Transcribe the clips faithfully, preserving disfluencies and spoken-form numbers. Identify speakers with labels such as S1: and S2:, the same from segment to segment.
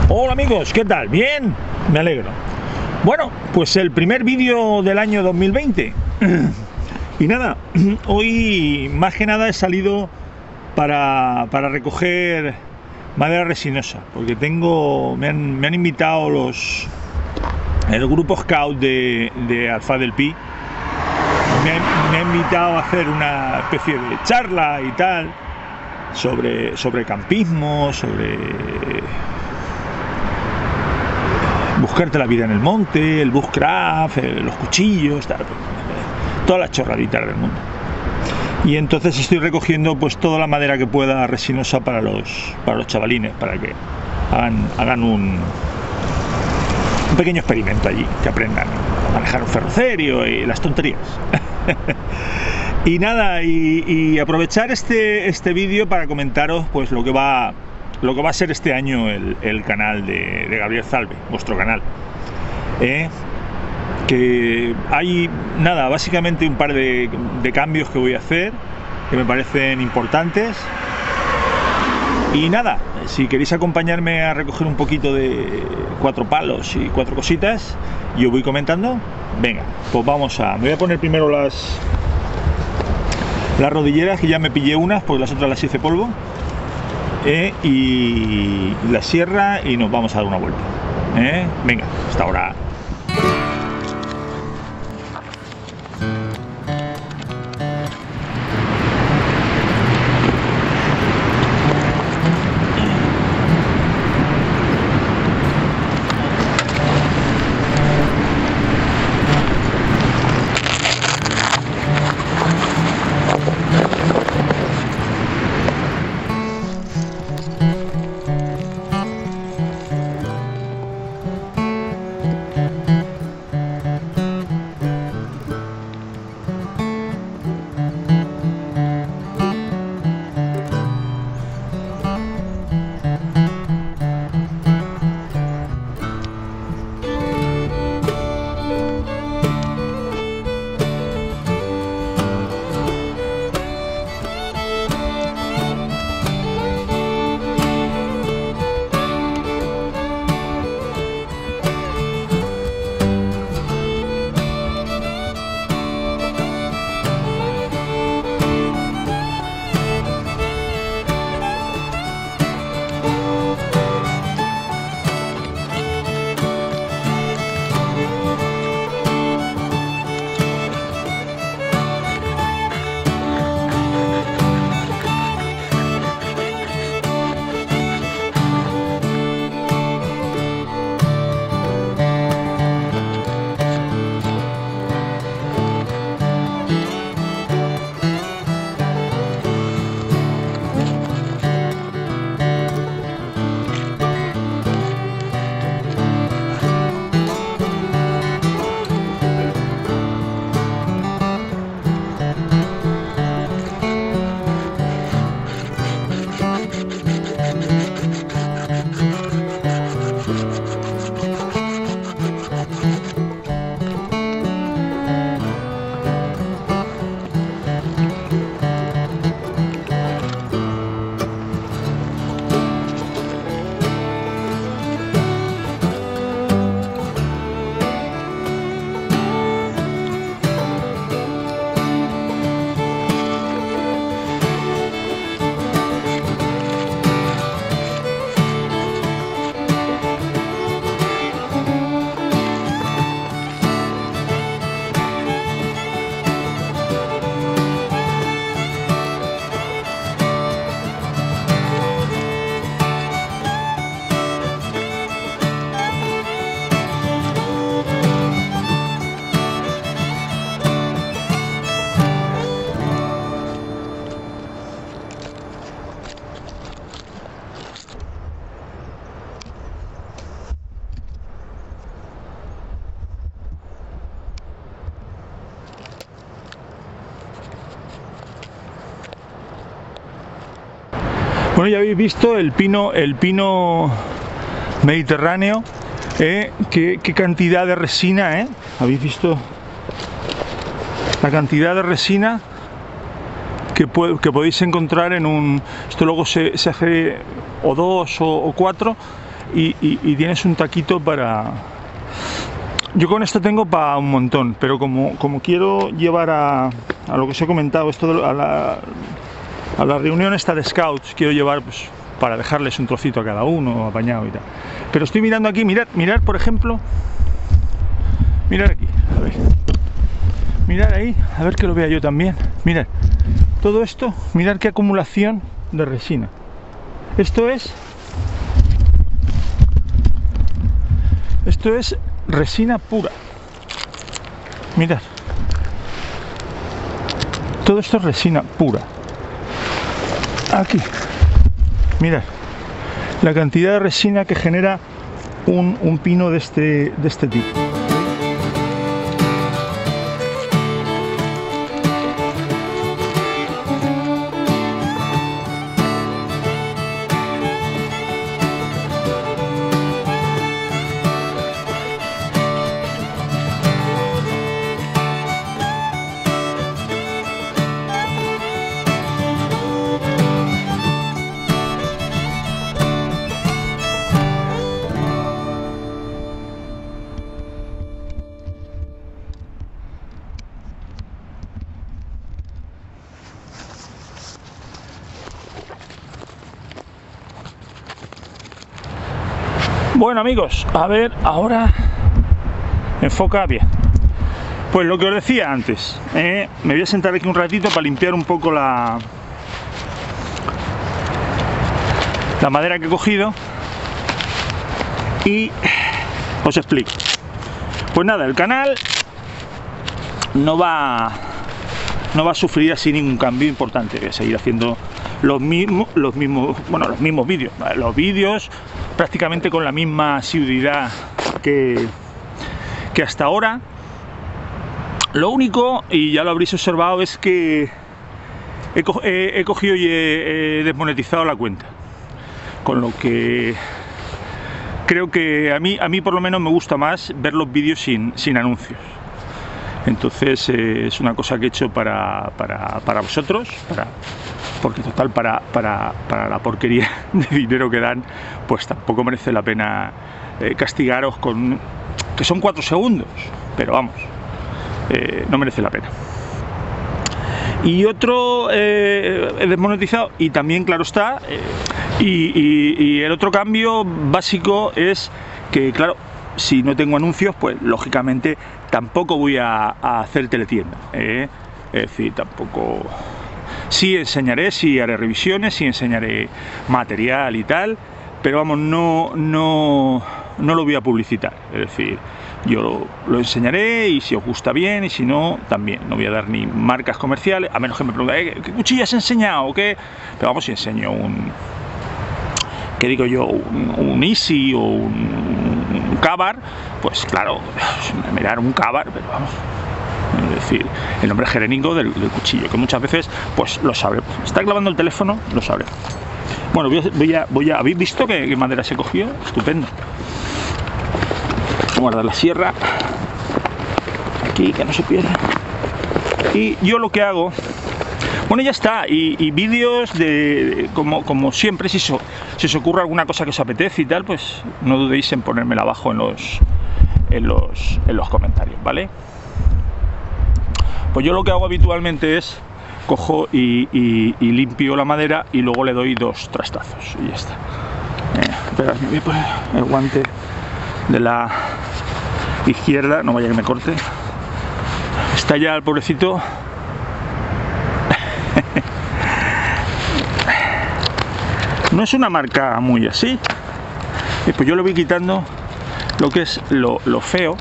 S1: Hola amigos, ¿qué tal? ¿Bien? Me alegro. Bueno, pues el primer vídeo del año dos mil veinte. Y nada, hoy más que nada he salido para, para recoger madera resinosa, porque tengo, me han, me han invitado los el grupo Scout de, de Alfaz del Pi. Me ha, me ha invitado a hacer una especie de charla y tal sobre, sobre campismo, sobre buscarte la vida en el monte, el bushcraft, el, los cuchillos, tal, todas las chorraditas del mundo. Y entonces estoy recogiendo pues toda la madera que pueda resinosa para los, para los chavalines, para que hagan, hagan un, un pequeño experimento allí, que aprendan a manejar un ferrocerio y las tonterías. Y nada, y, y aprovechar este, este vídeo para comentaros pues lo que va lo que va a ser este año el, el canal de, de Gabriel Zalbe, vuestro canal. ¿Eh? Que hay, nada, básicamente un par de, de cambios que voy a hacer, que me parecen importantes. Y nada, si queréis acompañarme a recoger un poquito de cuatro palos y cuatro cositas, yo voy comentando. Venga, pues vamos a... Me voy a poner primero las, las rodilleras, que ya me pillé unas, porque las otras las hice polvo. Eh, y la sierra y nos vamos a dar una vuelta. ¿Eh? Venga, hasta ahora. Bueno, ya habéis visto el pino, el pino mediterráneo, ¿eh? ¿Qué, qué cantidad de resina, ¿eh? ¿Habéis visto la cantidad de resina que, puede, que podéis encontrar en un... Esto luego se, se hace o dos o, o cuatro y, y, y tienes un taquito para... Yo con esto tengo para un montón, pero como, como quiero llevar a, a lo que os he comentado, esto de, a, la, a la reunión esta de scouts, quiero llevar pues, para dejarles un trocito a cada uno, apañado y tal. Pero estoy mirando aquí, mirad, mirad por ejemplo, mirad aquí, a ver, mirad ahí, a ver que lo vea yo también, mirad, todo esto, mirad qué acumulación de resina. Esto es, esto es resina pura. Mirad, todo esto es resina pura. Aquí, mirad la cantidad de resina que genera un, un pino de este, de este tipo. Bueno amigos, a ver, ahora enfoca bien. Pues lo que os decía antes, eh, me voy a sentar aquí un ratito para limpiar un poco la, la madera que he cogido y os explico. Pues nada, el canal no va, no va a sufrir así ningún cambio importante. Voy a seguir haciendo los mismos, los mismos, bueno, los mismos vídeos, los vídeos prácticamente con la misma asiduidad que, que hasta ahora. Lo único, y ya lo habréis observado, es que he, co he, he cogido y he, he desmonetizado la cuenta, con lo que creo que a mí, a mí por lo menos me gusta más ver los vídeos sin, sin anuncios. Entonces eh, es una cosa que he hecho para, para, para vosotros, para, porque total para, para, para la porquería de dinero que dan, pues tampoco merece la pena eh, castigaros con... que son cuatro segundos, pero vamos, eh, no merece la pena. Y otro, eh, he desmonetizado, y también claro está, eh, y, y, y el otro cambio básico es que claro, si no tengo anuncios, pues lógicamente tampoco voy a, a hacer teletienda, ¿eh? Es decir, tampoco... Sí enseñaré, sí haré revisiones, sí enseñaré material y tal, pero vamos, no, no, no lo voy a publicitar. Es decir, yo lo, lo enseñaré y si os gusta bien, y si no, también. No voy a dar ni marcas comerciales, a menos que me pregunten, ¿qué cuchilla has enseñado o qué? Pero vamos, si enseño un... ¿qué digo yo? Un, un Easy o un, un Cavar, pues claro, me dará un Cavar, pero vamos... es decir, el nombre genérico del, del cuchillo, que muchas veces pues lo sabré. Está clavando el teléfono, lo sabré. Bueno, voy a, voy a, voy a ¿habéis visto qué, qué madera se cogió? Estupendo. Vamos a guardar la sierra aquí, que no se pierda. Y yo lo que hago, bueno, ya está. Y, y vídeos de, como, como siempre, si, so, si os ocurre alguna cosa que os apetece y tal, pues no dudéis en ponérmela abajo en los, en los, en los comentarios, ¿vale? Pues yo lo que hago habitualmente es cojo y, y, y limpio la madera y luego le doy dos trastazos y ya está. Eh, espera, me voy a poner el guante de la izquierda, no vaya que me corte. Está ya el pobrecito. No es una marca muy así. Y pues yo le voy quitando lo que es lo, lo feo.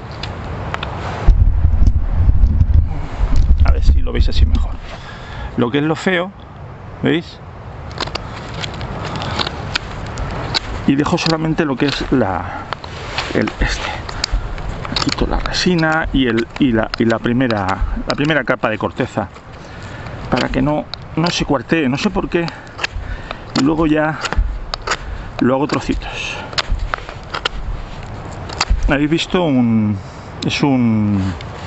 S1: Lo veis así mejor. Lo que es lo feo, ¿veis? Y dejo solamente lo que es la el este. Quito la resina y el y la y la primera la primera capa de corteza para que no no se cuartee, no sé por qué. Y luego ya lo hago trocitos. ¿Habéis visto un es un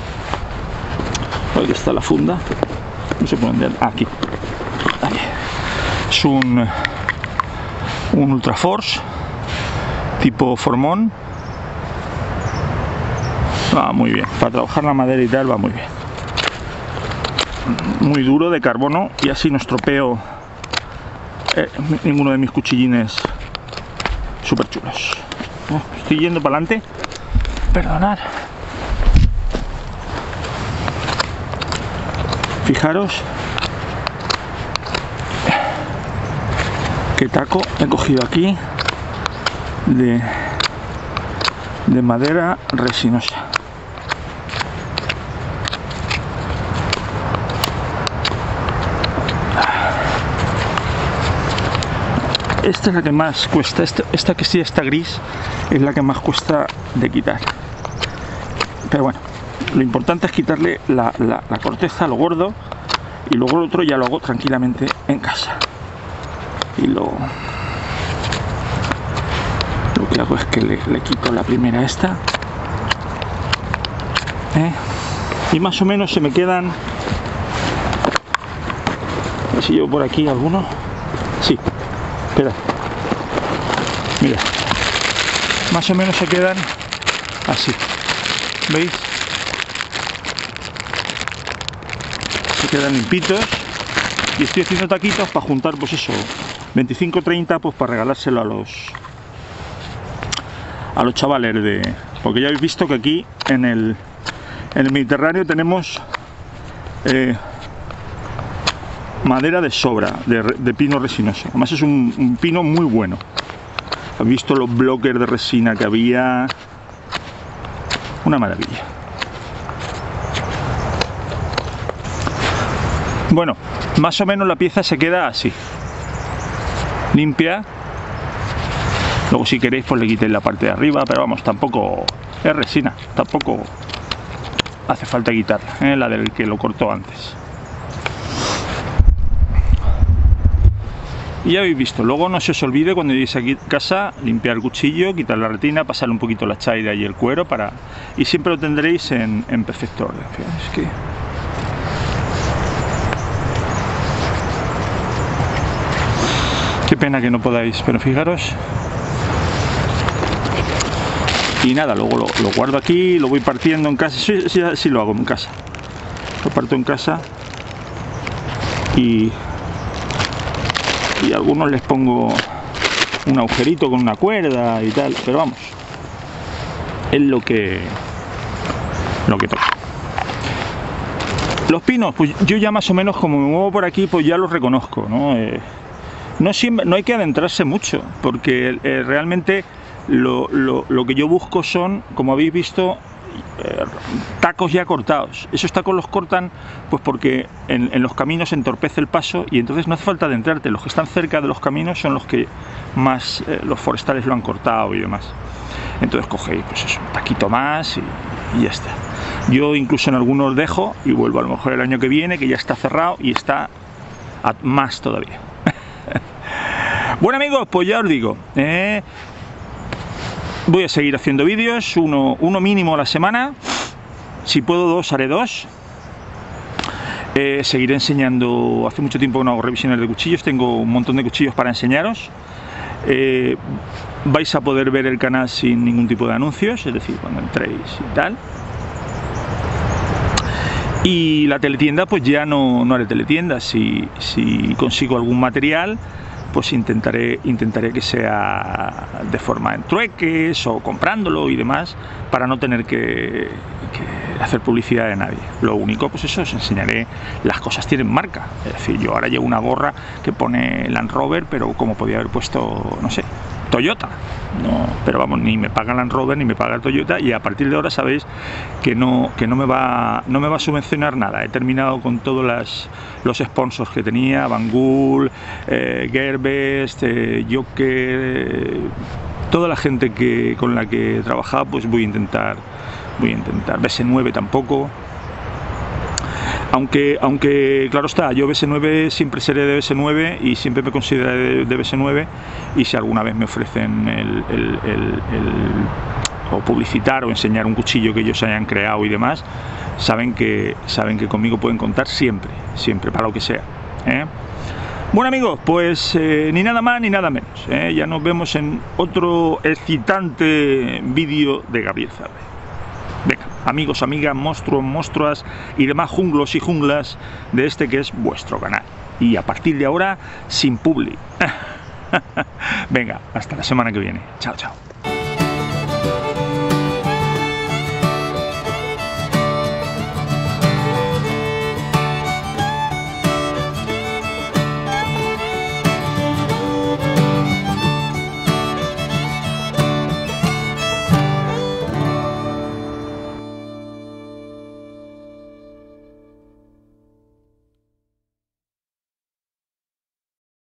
S1: aquí está la funda, no sé por dónde, aquí, aquí. Es un, un Ultra Force tipo formón. Va muy bien, para trabajar la madera y tal va muy bien. Muy duro, de carbono, y así no estropeo eh, ninguno de mis cuchillines súper chulos. Oh, estoy yendo para adelante, perdonad. Fijaros qué taco he cogido aquí de, de madera resinosa. Esta es la que más cuesta, esta, esta que sí está gris es la que más cuesta de quitar. Pero bueno, lo importante es quitarle la, la, la corteza, lo gordo, y luego lo otro ya lo hago tranquilamente en casa. Y lo, lo que hago es que le, le quito la primera esta. ¿Eh? Y más o menos se me quedan... A ver si llevo por aquí alguno. Sí. Espera, mira, más o menos se quedan así, ¿veis? Se quedan limpitos, y estoy haciendo taquitos para juntar, pues eso, veinticinco treinta, pues para regalárselo a los a los chavales de... Porque ya habéis visto que aquí en el, en el Mediterráneo tenemos eh, madera de sobra, de, de pino resinoso. Además es un, un pino muy bueno. ¿Habéis visto los bloques de resina que había? Una maravilla. Bueno, más o menos la pieza se queda así, limpia. Luego si queréis pues le quitéis la parte de arriba, pero vamos, tampoco es resina, tampoco hace falta quitarla, ¿eh? La del que lo cortó antes. Y ya habéis visto, luego no se os olvide cuando lleguéis aquí a casa, limpiar el cuchillo, quitar la retina, pasarle un poquito la chaira y el cuero para... y siempre lo tendréis en, en perfecto orden. Es que... qué pena que no podáis, pero fijaros. Y nada, luego lo, lo guardo aquí, lo voy partiendo en casa, sí, sí, sí lo hago en casa. Lo parto en casa y... y a algunos les pongo un agujerito con una cuerda y tal, pero vamos, es lo que lo que toca. Los pinos, pues yo ya más o menos como me muevo por aquí, pues ya los reconozco, ¿no? Eh, no siempre, no hay que adentrarse mucho, porque eh, realmente lo, lo, lo que yo busco son, como habéis visto, Eh, tacos ya cortados. Esos tacos los cortan pues porque en, en los caminos entorpece el paso, y entonces no hace falta adentrarte. Los que están cerca de los caminos son los que más eh, los forestales lo han cortado y demás. Entonces cogéis pues eso, un taquito más y, y ya está. Yo incluso en algunos dejo y vuelvo a lo mejor el año que viene, que ya está cerrado y está a más todavía. Bueno amigos, pues ya os digo, eh, voy a seguir haciendo vídeos, uno, uno mínimo a la semana. Si puedo dos, haré dos. Eh, seguiré enseñando. Hace mucho tiempo que no hago revisiones de cuchillos. Tengo un montón de cuchillos para enseñaros. Eh, vais a poder ver el canal sin ningún tipo de anuncios, es decir, cuando entréis y tal. Y la teletienda, pues ya no, no haré teletienda. Si, si consigo algún material, pues intentaré, intentaré que sea de forma en trueques o comprándolo y demás, para no tener que, que hacer publicidad de nadie. Lo único, pues eso, os enseñaré, las cosas tienen marca. Es decir, yo ahora llevo una gorra que pone Land Rover, pero como podía haber puesto, no sé, Toyota. No, pero vamos, ni me paga Land Rover ni me paga Toyota, y a partir de ahora sabéis que no, que no me va, no me va a subvencionar nada. He terminado con todos las, los sponsors que tenía, Banggood, eh, Gearbest, eh, Joker, eh, toda la gente que, con la que he trabajado, pues voy a intentar, voy a intentar. B S nueve tampoco. Aunque, aunque claro está, yo B S nueve siempre seré de B S nueve y siempre me consideraré de, de B S nueve, y si alguna vez me ofrecen el, el, el, el, o publicitar o enseñar un cuchillo que ellos hayan creado y demás, saben que, saben que conmigo pueden contar siempre, siempre, para lo que sea, ¿eh? Bueno amigos, pues eh, ni nada más ni nada menos, ¿eh? Ya nos vemos en otro excitante vídeo de Gabriel Zarre. Venga, amigos, amigas, monstruos, monstruas y demás junglos y junglas de este que es vuestro canal. Y a partir de ahora, sin publi. Venga, hasta la semana que viene. Chao, chao.